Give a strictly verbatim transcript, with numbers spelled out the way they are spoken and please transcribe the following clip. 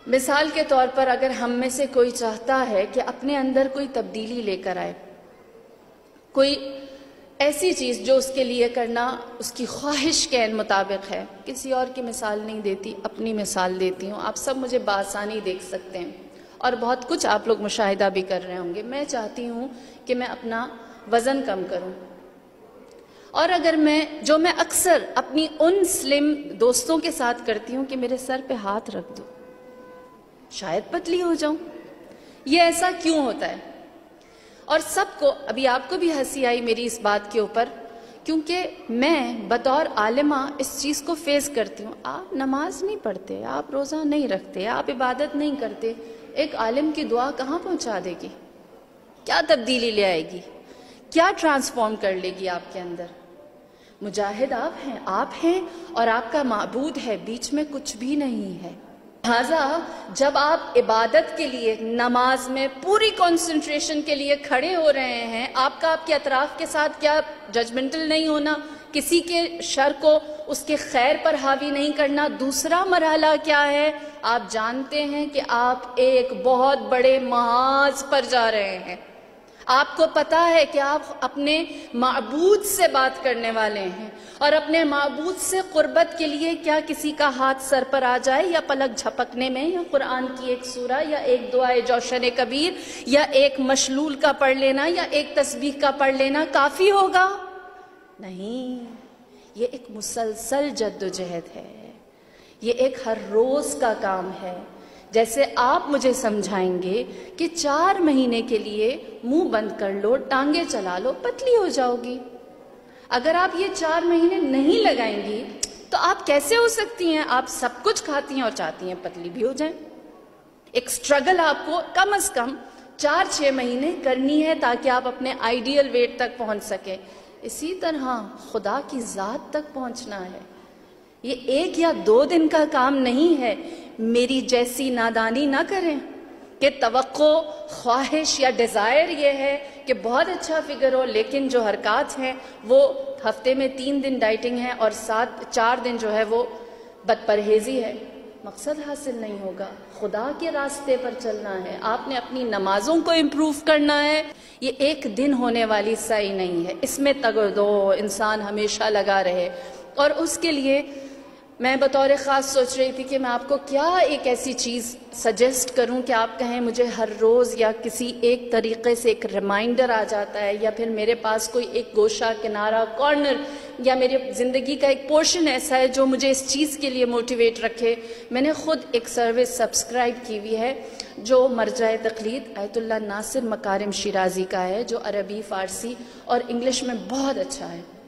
مثال کے طور پر اگر ہم میں سے کوئی چاہتا ہے کہ اپنے اندر کوئی تبدیلی لے کر آئے، کوئی ایسی چیز جو اس کے لیے کرنا اس کی خواہش کے عین مطابق ہے، کسی اور کی مثال نہیں دیتی، اپنی مثال دیتی ہوں، آپ سب مجھے بآسانی دیکھ سکتے ہیں اور بہت کچھ آپ لوگ مشاہدہ بھی کر رہے ہوں گے۔ میں چاہتی ہوں کہ میں اپنا وزن کم کروں، اور اگر میں جو میں اکثر اپنی ان سلم دوستوں کے ساتھ کرتی ہوں کہ میرے سر پہ ہاتھ رکھ دو، شاید پتلی ہو جاؤں۔ یہ ایسا کیوں ہوتا ہے؟ اور سب کو، ابھی آپ کو بھی ہنسی آئی میری اس بات کے اوپر، کیونکہ میں بطور عالمہ اس چیز کو فیس کرتی ہوں۔ آپ نماز نہیں پڑھتے، آپ روزہ نہیں رکھتے، آپ عبادت نہیں کرتے، ایک عالم کی دعا کہاں پہنچا دے گی؟ کیا تبدیلی لے آئے گی؟ کیا ٹرانسفارم کر لے گی آپ کے اندر؟ مجاہد آپ ہیں، آپ ہیں اور آپ کا معبود ہے، بیچ میں کچھ بھی نہیں ہے۔ لہٰذا جب آپ عبادت کے لیے نماز میں پوری کنسنٹریشن کے لیے کھڑے ہو رہے ہیں، آپ کا آپ کے اطراف کے ساتھ کیا ججمنٹل نہیں ہونا، کسی کے شر کو اس کے خیر پر حاوی نہیں کرنا۔ دوسرا مرحلہ کیا ہے؟ آپ جانتے ہیں کہ آپ ایک بہت بڑے محاذ پر جا رہے ہیں، آپ کو پتا ہے کہ آپ اپنے معبود سے بات کرنے والے ہیں، اور اپنے معبود سے قربت کے لیے کیا کسی کا ہاتھ سر پر آ جائے یا پلک جھپکنے میں یا قرآن کی ایک سورہ یا ایک دعائے جوشن کبیر یا ایک مشلول کا پڑھ لینا یا ایک تسبیح کا پڑھ لینا کافی ہوگا؟ نہیں، یہ ایک مسلسل جد و جہد ہے، یہ ایک ہر روز کا کام ہے۔ جیسے آپ مجھے سمجھائیں گے کہ چار مہینے کے لیے منہ بند کر لو، ٹانگیں چلا لو، پتلی ہو جاؤ گی۔ اگر آپ یہ چار مہینے نہیں لگائیں گی تو آپ کیسے ہو سکتی ہیں؟ آپ سب کچھ کھاتی ہیں اور چاہتی ہیں پتلی بھی ہو جائیں۔ ایک سٹرگل آپ کو کم از کم چار چھ مہینے کرنی ہے تاکہ آپ اپنے آئیڈیل ویٹ تک پہنچ سکیں۔ اسی طرح خدا کی ذات تک پہنچنا ہے، یہ ایک یا دو دن کا کام نہیں ہے۔ میری جیسی نادانی نہ کریں کہ توقع، خواہش یا ڈیزائر یہ ہے کہ بہت اچھا فگر ہو، لیکن جو حرکات ہیں وہ ہفتے میں تین دن ڈائٹنگ ہے اور سات چار دن جو ہے وہ بد پرہیزی ہے۔ مقصد حاصل نہیں ہوگا۔ خدا کے راستے پر چلنا ہے، آپ نے اپنی نمازوں کو امپروو کرنا ہے۔ یہ ایک دن ہونے والی سعی نہیں ہے، اس میں تگ و دو انسان ہمیشہ لگا رہے۔ اور اس کے لیے میں بطور خاص سوچ رہی تھی کہ میں آپ کو کیا ایک ایسی چیز سجیسٹ کروں کہ آپ کہیں مجھے ہر روز یا کسی ایک طریقے سے ایک ریمائنڈر آ جاتا ہے، یا پھر میرے پاس کوئی ایک گوشہ، کنارہ، کارنر یا میری زندگی کا ایک پورشن ایسا ہے جو مجھے اس چیز کے لیے موٹیویٹ رکھے۔ میں نے خود ایک سروس سبسکرائب کی ہوئی ہے جو مرجع تقلید آیت اللہ ناصر مکارم شیرازی کا ہے، جو عربی، فارسی اور انگلش میں بہت اچھا ہے۔